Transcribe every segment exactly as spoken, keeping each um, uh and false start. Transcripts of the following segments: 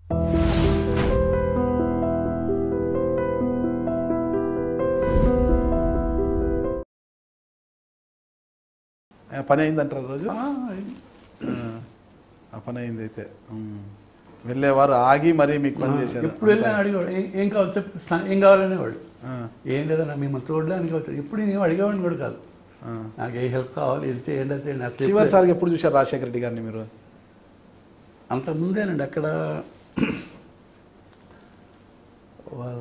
పని అయిందంటారు రోజు ఆ పని అయింది అయితే వెళ్ళేవారు ఆగి మరీ మీకు పని చేశారు ఎప్పుడు వెళ్ళాను అడిగేవాడు ఏం కావాలి చెప్పి ఏం కావాలనేవాడు ఏం లేదన్నా మిమ్మల్ని చూడడానికి వచ్చాడు ఇప్పుడు నేను అడిగేవాడిని కూడా కాదు నాకు ఏ హెల్ప్ కావాలి ఇది చేయండి అది చేయండి అసలు చివరిసారిగా ఎప్పుడు చూశారు రాజశేఖర రెడ్డి గారిని మీరు అంతకుముందేనండి అక్కడ వాళ్ళ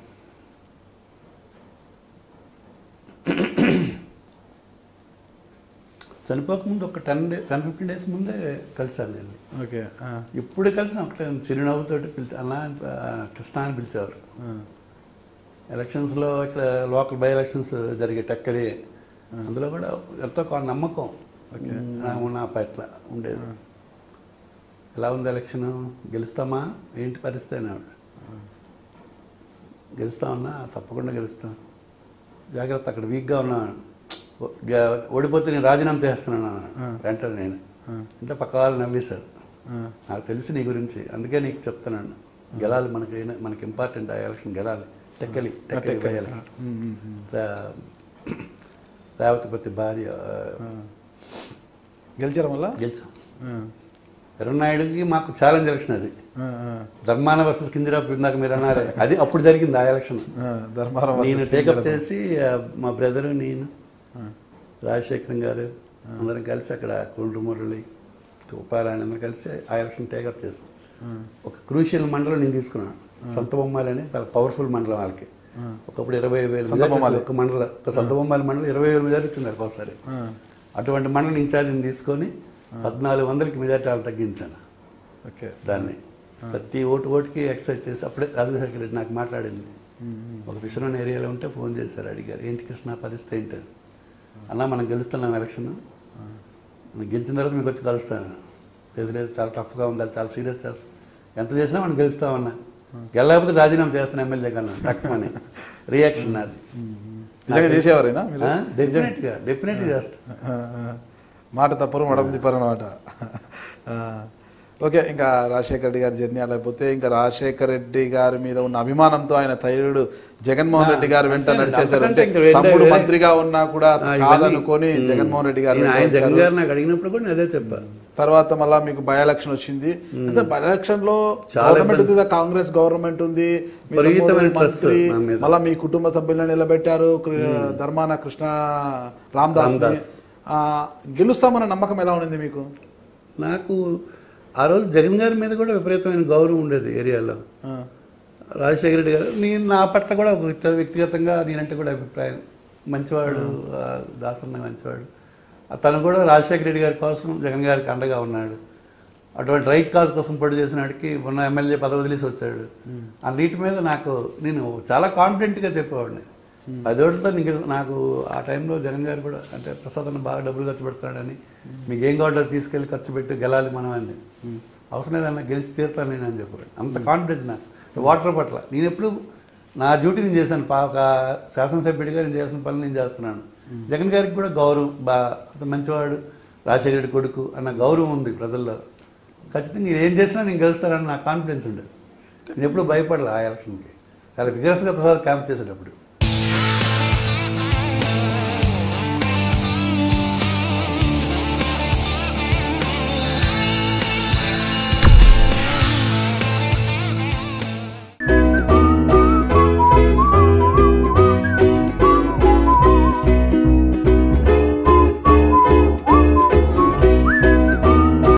చనిపోకముందు ఒక ten day ten fifteen days ముందే కలిసాను నేను ఓకే ఇప్పుడే కలిసి ఒకటే చిరునవ్వుతోటి పిలిచి అన్నా కృష్ణ అని పిలిచేవారు ఎలక్షన్స్లో ఇక్కడ లోకల్ బై ఎలక్షన్స్ జరిగే టక్కలి అందులో కూడా ఎంతో నమ్మకం నా పట్ల ఉండేది ఎలా ఉంది ఎలక్షన్ గెలుస్తామా ఏంటి పరిస్థితి అనేవాడు గెలుస్తామన్నా తప్పకుండా గెలుస్తాం జాగ్రత్త అక్కడ వీక్గా ఉన్నాను ఓడిపోతే నేను రాజీనామా చేస్తున్నాను వెంటనే నేను అంటే పక్క వాళ్ళు నవ్వేశారు నాకు తెలిసి నీ గురించి అందుకే నీకు చెప్తున్నాను గెలాలి మనకి మనకి ఇంపార్టెంట్ ఆ ఎలక్షన్ గెలాలి టెక్కలి టెక్కలి బై ఎలక్షన్ రేవతిపతి భార్య గెలిచారు మళ్ళా గెలిచాం ఎర్రనాయుడికి మాకు ఛాలెంజ్ ఎలక్షన్ అది ధర్మాన వర్సెస్ కింజరాపు ఇందాక మీరు అన్నారే అది అప్పుడు జరిగింది ఆ ఎలక్షన్ నేను టేకప్ చేసి మా బ్రదరు నేను రాజశేఖరం గారు అందరం కలిసి అక్కడ కుండ్రు మురళి ఉపారాయణ అందరం కలిసి ఆ ఎలక్షన్ టేకప్ చేసాం ఒక క్రూషియల్ మండలం నేను తీసుకున్నాను సంత బొమ్మాలి అని చాలా పవర్ఫుల్ మండలం వాళ్ళకి ఒకప్పుడు ఇరవై వేలు ఒక మండలం ఒక సంత బొమ్మాలి మండలం ఇరవై వేలు మెజార్టీ వచ్చింది ఒకసారి అటువంటి మండలం ఇన్ఛార్జిని తీసుకొని పద్నాలుగు వందలకి మెజార్టీ వాళ్ళు తగ్గించాను ఓకే దాన్ని ప్రతి ఓటు ఓటుకి ఎక్సర్సైజ్ చేసి అప్పుడే రాజశేఖర రెడ్డి నాకు మాట్లాడింది ఒక విషయం ఏరియాలో ఉంటే ఫోన్ చేశారు అడిగారు ఏంటి కృష్ణ పరిస్థితి ఏంటి అన్నా మనం గెలుస్తున్నాం ఎలక్షన్ గెలిచిన తర్వాత మీకు వచ్చి కలుస్తాను లేదు లేదు చాలా టఫ్గా ఉంది అది చాలా సీరియస్ చేస్తాం ఎంత చేసినా మనం గెలుస్తామన్నా గెలకపోతే రాజీనామా చేస్తాను ఎమ్మెల్యే కన్నా తక్కువని రియాక్షన్ నాది చేసేవారైనా డెఫినెట్గా డెఫినెట్గా చేస్తాను మాట తప్పరు మడమ తిప్పరు అన్నమాట ఓకే ఇంకా రాజశేఖర రెడ్డి గారి జర్నీ లేకపోతే ఇంకా రాజశేఖర రెడ్డి గారి మీద ఉన్న అభిమానంతో ఆయన తైరుడు జగన్మోహన్ రెడ్డి గారు వెంట నడిచేశారు అంటే తమ్ముడు మంత్రిగా ఉన్నా కూడా కాదనుకొని జగన్మోహన్ రెడ్డి గారు నాకు అడిగినప్పుడు కూడా అదే చెప్పారు తర్వాత మళ్ళీ మీకు బై ఎలక్షన్ వచ్చింది అంటే బై ఎలక్షన్ లో గవర్నమెంట్ ఉంది కాంగ్రెస్ గవర్నమెంట్ ఉంది మంత్రి మళ్ళీ మీ కుటుంబ సభ్యులను నిలబెట్టారు ధర్మాన కృష్ణ రామదాస్ గెలుస్తామన్న నమ్మకం ఎలా ఉంది మీకు నాకు ఆ రోజు జగన్ గారి మీద కూడా విపరీతమైన గౌరవం ఉండేది ఏరియాలో రాజశేఖర రెడ్డి గారు నేను నా పట్ల కూడా వ్యక్తిగతంగా నేనంటే కూడా అభిప్రాయం మంచివాడు దాసన్న మంచివాడు తను కూడా రాజశేఖర రెడ్డి గారి కోసం జగన్ గారికి అండగా ఉన్నాడు అటువంటి రైట్ కాజ్ కోసం పోటీ చేసినాడికి ఉన్న ఎమ్మెల్యే పదవి వదిలేసి వచ్చాడు ఆ నీటి మీద నాకు నేను చాలా కాన్ఫిడెంట్గా చెప్పేవాడిని పదేళ్లతో నీకు నాకు ఆ టైంలో జగన్ గారు కూడా అంటే ప్రసాద్ బాగా డబ్బులు ఖర్చు పెడతాడని మీకు ఏం కావాలో తీసుకెళ్ళి ఖర్చు పెట్టి గెలాలి మనం అని అవసరం లేదన్నా గెలిచి తీరుతాను నేను అని చెప్పాడు అంత కాన్ఫిడెన్స్ నాకు వాటర్ పట్ల నేను ఎప్పుడు నా డ్యూటీ నేను చేశాను పా ఒక శాసనసభ్యుడిగా నేను చేసిన పనులు నేను చేస్తున్నాను జగన్ గారికి కూడా గౌరవం బా మంచివాడు రాజశేఖర రెడ్డి కొడుకు అన్న గౌరవం ఉంది ప్రజల్లో ఖచ్చితంగా నేను ఏం చేసినా నేను గెలుస్తానని నా కాన్ఫిడెన్స్ ఉండేది నేను ఎప్పుడు భయపడలే ఆ ఎలక్షన్కి చాలా విగ్రస్గా ప్రసాద్ క్యాంప్ చేసేటప్పుడు